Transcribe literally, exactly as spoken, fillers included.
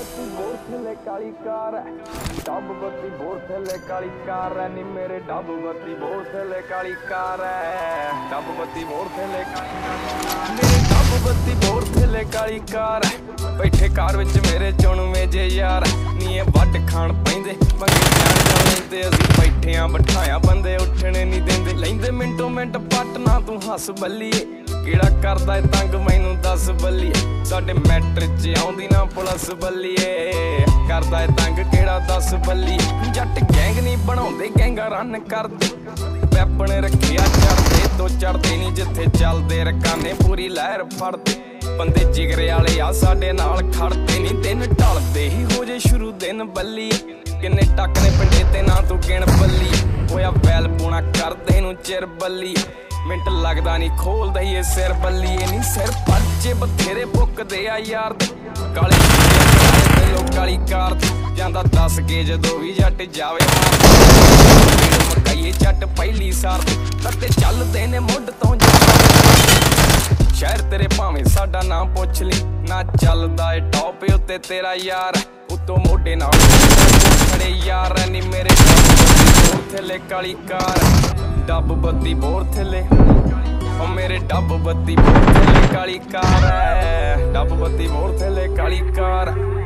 बत्ती बोर थले काली कार है, डब बत्ती बोर थले काली कार है नी मेरे डब बत्ती बोर थले काली कार है, डब बत्ती बोर थले काली कार मेरे डब बत्ती बोर थले काली कार है। बैठे कार विच मेरे चुणवे जे यार नी ये वड खाण पैंदे मंगे जान जांदे असीं बैठे आ बिठाया बंदे उठने नहीं देंदे लैंदे मिंटो मिंट पट ना तू हस बल्लीए किहड़ा करदा ए तंग मैनू दस बल्लीए साडे मैट्रिक च आउंदी ना पुलिस बल्लीए करदा ए तंग किहड़ा दस बल्लीए जट गैंग नहीं बनाउंदे गैंगा रन करदे वैपन रखिया चढ़दे दो चढ़दे नहीं जिथे चलदे रकाने पूरी लहर फड़दे बंदे जिगरे वाले आ साडे नाल खड़दे नहीं दिन ढलदे ही हो जे शुरू दिन बल्लीए किन्ने टक ने पिंडे ते ना तू गिण बल्लीए होया वैल पूना करदे नू चिर बल्लीए मिंट लगदा नहीं खोल दईए सिर बल्लीए नहीं सिर परचे बथेरे बुकदे आ यार दे काले ते लोग काली कार जांदा दस के जदों भी जट जावे मकाईए जट पहली सार तत्ते चलदे ने मुंड तों शहर तेरे भावें साडा नाम पुछ ली ना चलदा ए टॉप उत्ते तेरा यार उतो मोढे नाल खड़े यार नी मेरे बोर थले काली कार डब बत्ती बोर थले ओ मेरे डब बत्ती बोर थले काली कार है डब बत्ती बोर थले काली कार।